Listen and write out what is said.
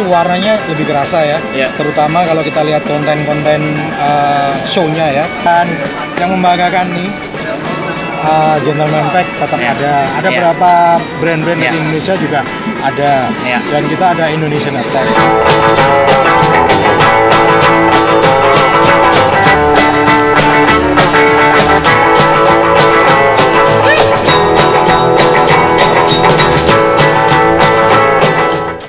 warnanya lebih kerasa ya. Terutama kalau kita lihat konten-konten show-nya ya. Dan yang membanggakan nih, Gentleman Pack tetap ada beberapa brand-brand dari Indonesia juga ada, dan kita ada Indonesian Attack.